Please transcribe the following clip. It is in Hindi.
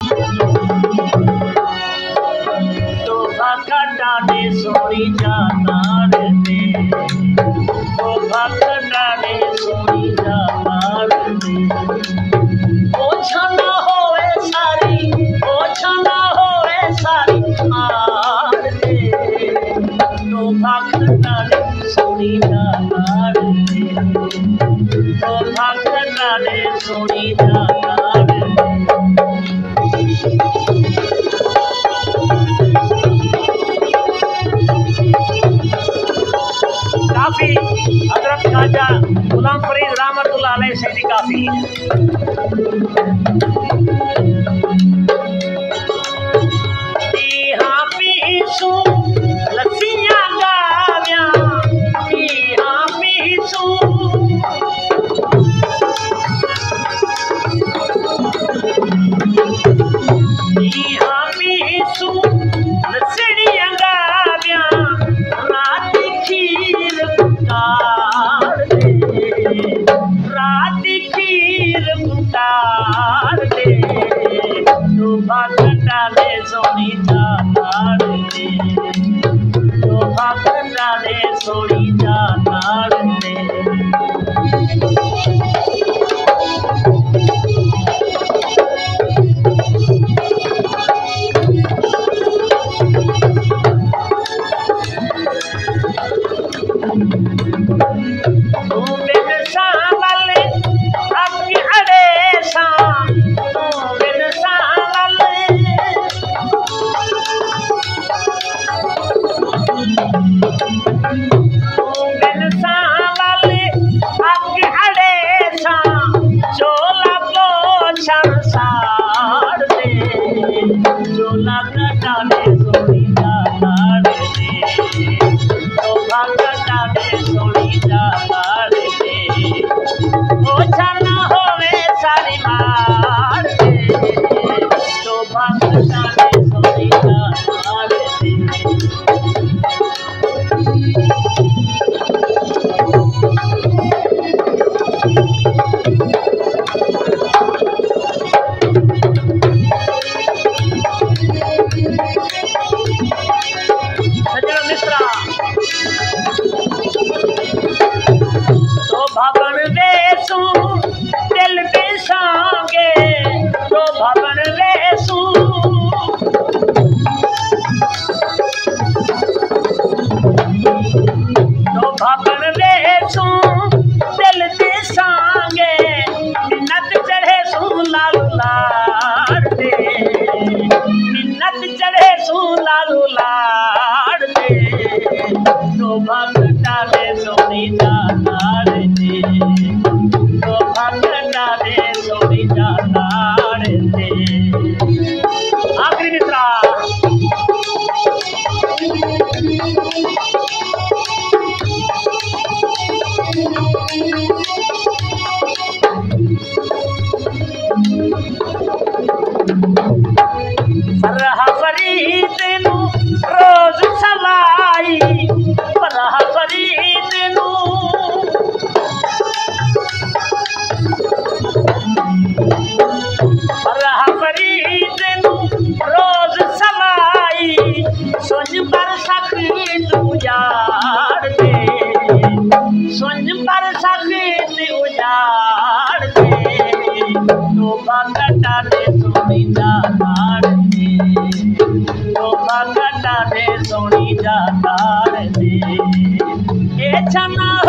तो भक्ता ने सोनी जानार दे, तो भक्ता ने सोनी जानार दे। ओछा ना होवे सारी, ओछा ना होवे सारी मार दे, तो भक्ता ने सोनी जानार दे, तो भक्ता ने सोनी जानार दे। काफी हजरत ख्वाजा गुलाम फरीद रहमतुल्लाह अलैह से भी काफी यहाँ पीसू लस्सियां गाव्या, यहाँ पीसू यहाँ पीसू लस्सियां गाव्या, रात खीर पुकार दे, रात खीर पुकार दे, तो भक्ता ने सोनी जानार दे, तो भक्ता ने सोनी जानार दे। चोला कटा ने सोनी जानार दे, तो भक्ता ने सोनी जानार दे। ओछा ना होवे सारी मार दे, तो भक्ता ने सोनी जानार दे। तो भवन वेसू दिल बेसांगे, तो भवन वेसू तो भवन वेसू दिल बेसांगे, मिन्नत चढ़े सू लालू लाड़ दे, मिन्नत चढ़े सू लालू लाड़ दे, तो भक्ता ने सोनी जानार दे, तो भक्ता ने सोनी जानार दे। आखिरी मित्रा फरह फरीद नू रोज सलाई, फरह फरीद नू फरह फरीद नू रोज सलाई, सुन पर सखीत उजाड़ दे, सुन पर सखीत उजाड़ दे, तो भक्ता ने सोनी जानार दे, तो भक्ता ने सोनी जानार दे। ए छना